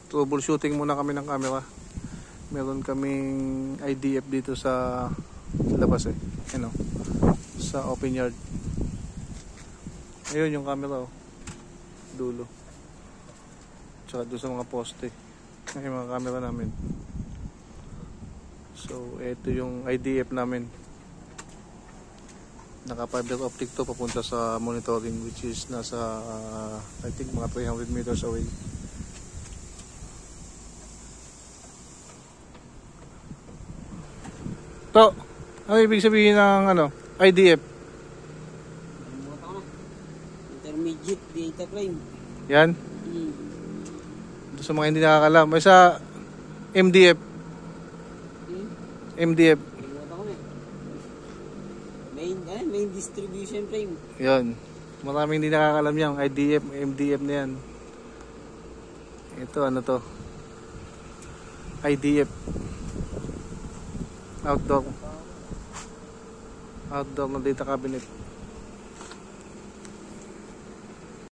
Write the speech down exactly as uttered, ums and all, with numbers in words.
troubleshooting muna kami ng camera. Meron kaming I D F dito sa labas eh, ano, sa open yard. Ayun yung camera oh, dulo. Tsaka doon sa mga poste yung mga camera namin. So ito yung I D F namin. Naka fiber optic to papunta sa monitoring, which is nasa uh, I think mga three hundred meters away. To, ano ibig sabihin ng ano, I D F? Intermediate data frame. Yan. Hmm. Doon sa mga hindi nakakalam, may sa M D F. Hmm? M D F. Main, eh, main distribution frame. Yan. Maraming hindi nakakalam yan. I D F, M D F na yan. Ito, ano to? I D F. Outdoor. Outdoor na data cabinet.